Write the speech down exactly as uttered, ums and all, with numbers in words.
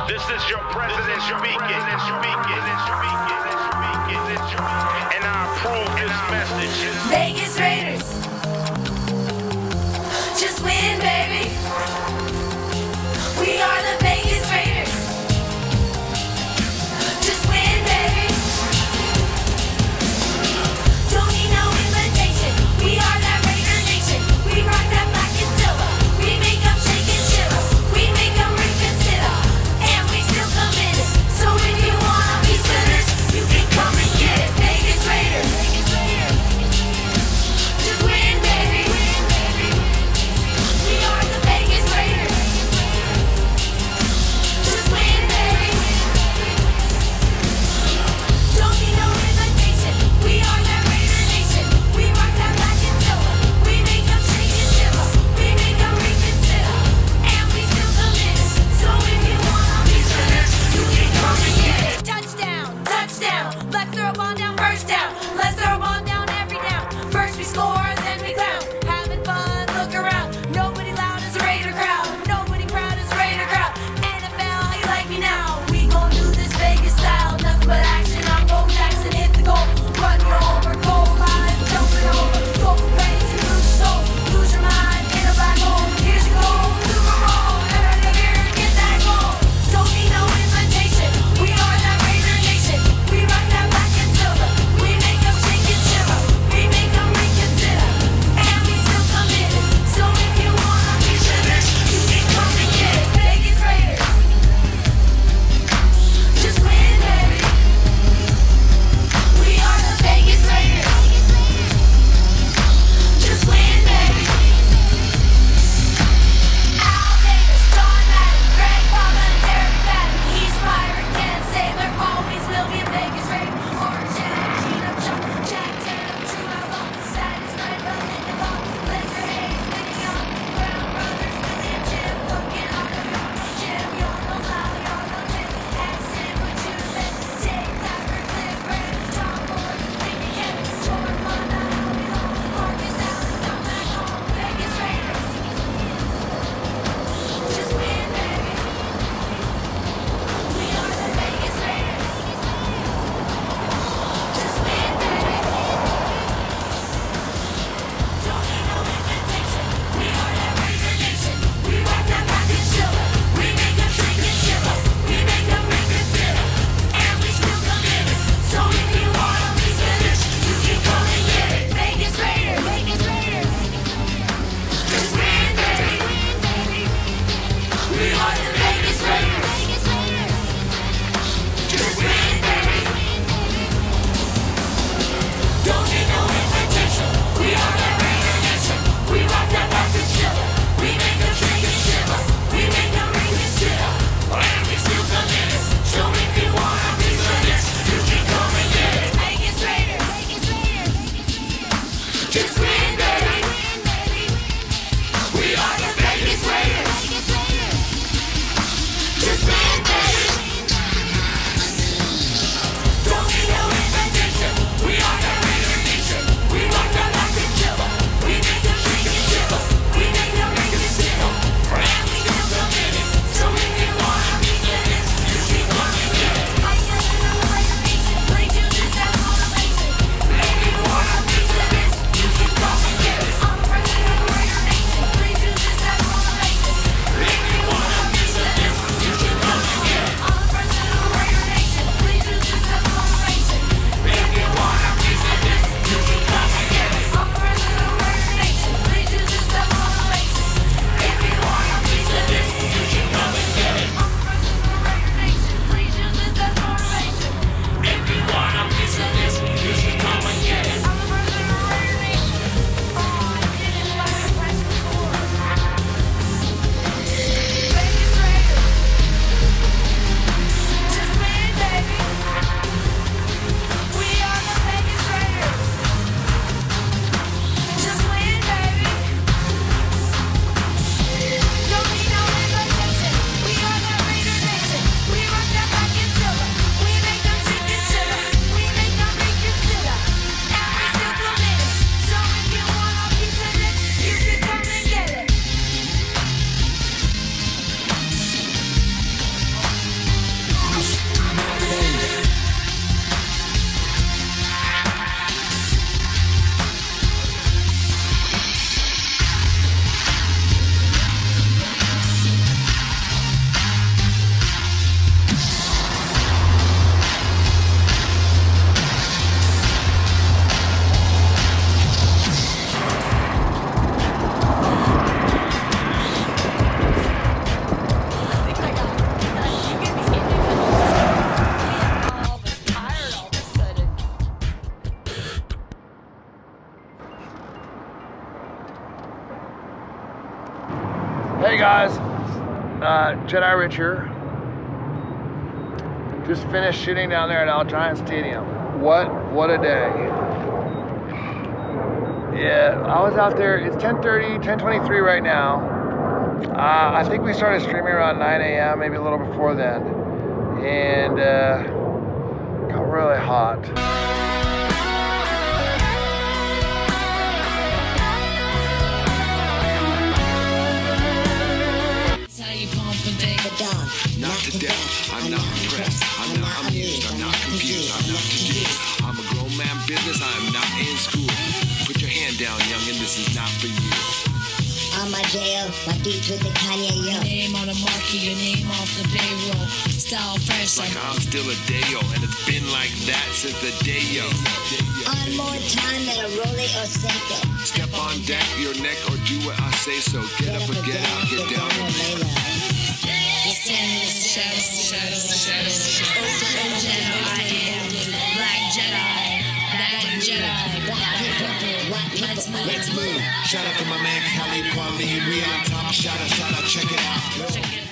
This is your president speaking. And I approve this message. Vegas Raiders, just win, baby. We are the Vegas Raiders. Just win, baby. Don't need no invitation. We are that Raider Nation. We rock that black and silver. We make them shake and shiver. We make them reconsider. And we still committed. So if you wanna be sinners, you can come and get it. Vegas Raiders. Just win, guys, uh, Jedi Rich here. Just finished shooting down there at Allegiant Stadium. What, what a day. Yeah, I was out there, it's ten thirty, ten twenty-three right now. Uh, I think we started streaming around nine A M, maybe a little before then. And uh, got really hot. Not to death, I'm not impressed, I'm not amused, I'm not confused, I'm not confused. I'm a grown man business, I'm not in school. Put your hand down, youngin', this is not for you. On my jail, my beats with the Kanye, yo. Your name on the market, your name off the payroll. Style fresh, Like I'm still a day-yo, and it's been like that since the day-yo. On more time than a Rolly or Seiko. Step on deck, your neck, or do what I say so. Get up or get out, get down and lay low. shadows, shadows, shadows, shadows. Oh, Jedi, I am Black Jedi, Black Jedi, Black Let's move. Let's move. Shout out to my man Khalid Kwame. We on top. Shout out, shout out, check it out. Check it out.